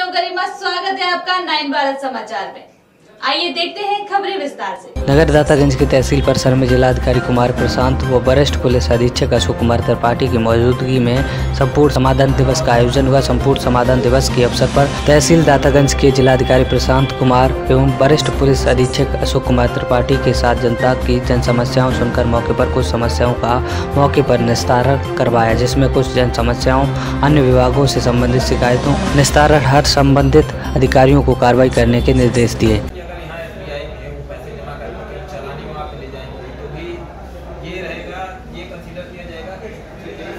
हूं गरिमा, स्वागत है आपका 9 भारत समाचार में। आइए देखते हैं खबरें विस्तार से। नगर दातागंज के तहसील परिसर में जिलाधिकारी कुमार प्रशांत व वरिष्ठ पुलिस अधीक्षक अशोक कुमार त्रिपाठी की मौजूदगी में संपूर्ण समाधान दिवस का आयोजन हुआ। संपूर्ण समाधान दिवस के अवसर पर तहसील दातागंज के जिलाधिकारी प्रशांत कुमार एवं वरिष्ठ पुलिस अधीक्षक अशोक कुमार त्रिपाठी के साथ जनता की जन समस्याओं सुनकर मौके पर कुछ समस्याओं का मौके पर निस्तारण करवाया, जिसमें कुछ जन समस्याओं अन्य विभागों से संबंधित शिकायतों निस्तारण हर संबंधित अधिकारियों को कार्रवाई करने के निर्देश दिए। ये रहेगा, ये कंसीडर किया जाएगा कि